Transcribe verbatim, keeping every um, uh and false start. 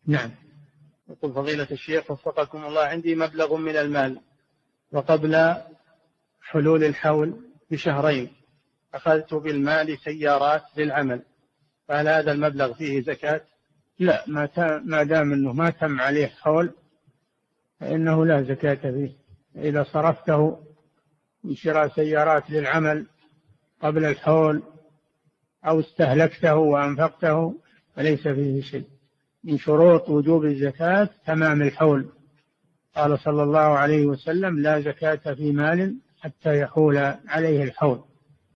نعم. يقول فضيلة الشيخ وفقكم الله، عندي مبلغ من المال وقبل حلول الحول بشهرين أخذت بالمال سيارات للعمل، فهل هذا المبلغ فيه زكاة؟ لا، ما دام أنه ما تم عليه حول فإنه لا زكاة فيه. إذا صرفته من شراء سيارات للعمل قبل الحول أو استهلكته وأنفقته فليس فيه شيء. من شروط وجوب الزكاة تمام الحول، قال صلى الله عليه وسلم: لا زكاة في مال حتى يحول عليه الحول.